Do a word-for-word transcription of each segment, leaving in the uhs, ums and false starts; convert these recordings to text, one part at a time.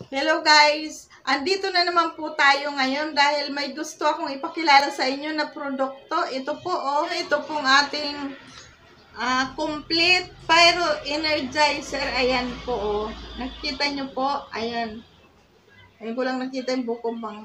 Hello guys! Andito na naman po tayo ngayon dahil may gusto akong ipakilala sa inyo na produkto. Ito po oh, ito pong ating uh, complete pyro energizer. Ayan po oh. Nakita nyo po? Ayan. Ayan ko lang nakita yung buko bang.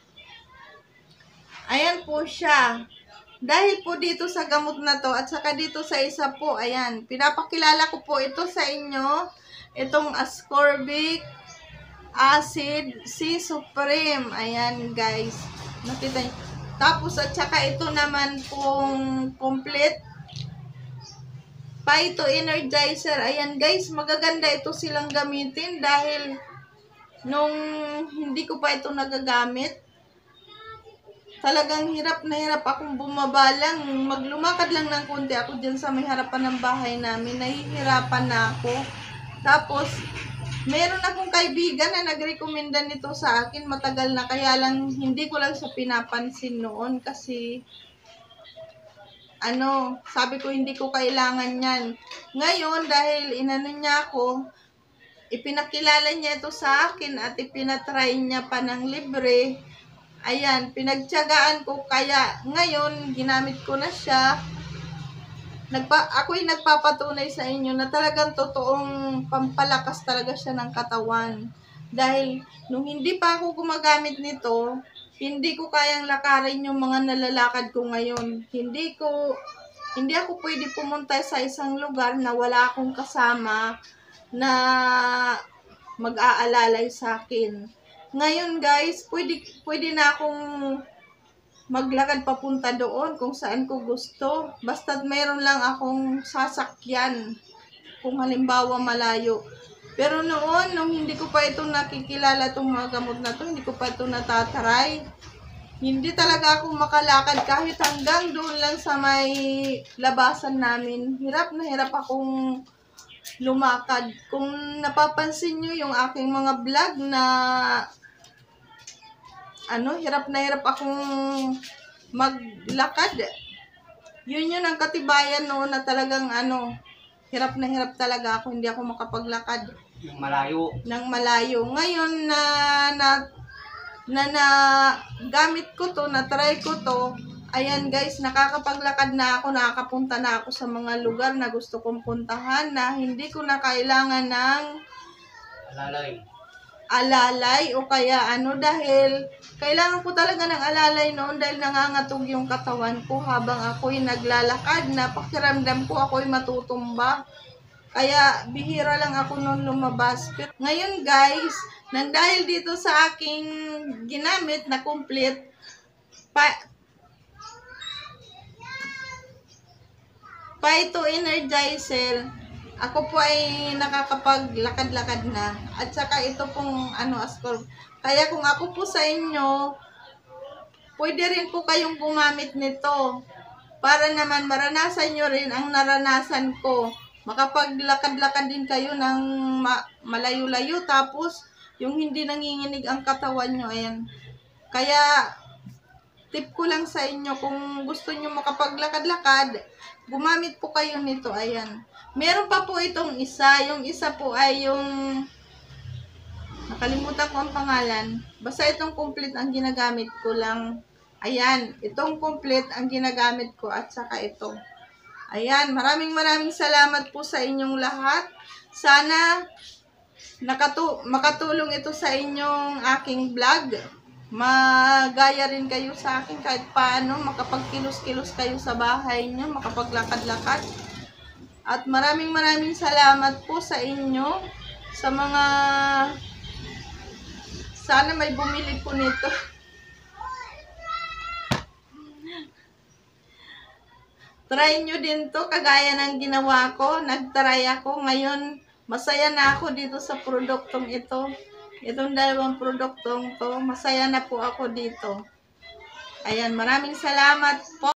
Ayan po siya. Dahil po dito sa gamot na to at saka dito sa isa po, ayan. Pinapakilala ko po ito sa inyo. Itong ascorbic acid C Supreme. Ayan guys. Nakita niyo. Tapos at saka ito naman pong complete Phyto Energizer. Ayan guys, magaganda ito silang gamitin dahil nung hindi ko pa ito nagagamit, talagang hirap na hirap akong bumabalang. Maglumakad lang ng konti ako dyan sa may harapan ng bahay namin. Nahihirapan na ako. Tapos, meron akong kaibigan na nagrekomenda nito sa akin. Matagal na, kaya lang hindi ko lang siya pinapansin noon kasi ano, sabi ko hindi ko kailangan yan. Ngayon, dahil inano niya ako, ipinakilala niya ito sa akin at ipinatry niya pa ng libre. Ayan, pinagtiyagaan ko kaya ngayon ginamit ko na siya. Nagpa, ako'y nagpapatunay sa inyo na talagang totoong pampalakas talaga siya ng katawan. Dahil nung hindi pa ako gumagamit nito, hindi ko kayang lakarin yung mga nalalakad ko ngayon. Hindi ko, hindi ako pwede pumunta sa isang lugar na wala akong kasama na mag-aalalay sa akin. Ngayon guys, pwede, pwede na akong maglakad papunta doon kung saan ko gusto. Basta't mayroon lang akong sasakyan kung halimbawa malayo. Pero noon, nung hindi ko pa ito nakikilala itong mga gamot na ito, hindi ko pa ito natatry. Hindi talaga ako makalakad kahit hanggang doon lang sa may labasan namin. Hirap na hirap akong lumakad. Kung napapansin nyo yung aking mga vlog na ano, hirap na hirap akong maglakad. Yun yun ang katibayan noon na talagang ano, hirap na hirap talaga ako, hindi ako makapaglakad. Ng malayo. Ng malayo. Ngayon na na na, na gamit ko to, na try ko to, ayan guys, nakakapaglakad na ako, nakakapunta na ako sa mga lugar na gusto kong puntahan na hindi ko na kailangan ng Alalay. alalay o kaya ano, dahil kailangan ko talaga ng alalay noon dahil nangangatog yung katawan ko habang ako'y naglalakad na pakiramdam ko ako'y matutumba. Kaya bihira lang ako noon lumabas. Pero ngayon guys, nang dahil dito sa aking ginamit na complete pa Phyto Energizer, ako po ay nakakapaglakad-lakad na. At saka ito pong ano, ascorb. Kaya kung ako po sa inyo, pwede rin po kayong gumamit nito. Para naman maranasan nyo rin ang naranasan ko. Makapaglakad-lakad din kayo ng ma malayo-layo. Tapos, yung hindi nanginginig ang katawan nyo. Ayan. Kaya, tip ko lang sa inyo, kung gusto nyo makapaglakad-lakad, gumamit po kayo nito. Ayan. Meron pa po itong isa. Yung isa po ay yung, nakalimutan ko ang pangalan. Basta itong complete ang ginagamit ko lang. Ayan. Itong complete ang ginagamit ko at saka ito. Ayan. Maraming maraming salamat po sa inyong lahat. Sana nakatu makatulong ito sa inyong aking vlog. Magaya rin kayo sa akin kahit paano. Makapagkilos-kilos kayo sa bahay nyo. Makapaglakad-lakad. At maraming maraming salamat po sa inyo, sa mga, sana may bumili po nito. Try nyo din to, kagaya ng ginawa ko. Nag-try ako. Ngayon, masaya na ako dito sa produktong ito. Itong dalawang produktong to, masaya na po ako dito. Ayan, maraming salamat po.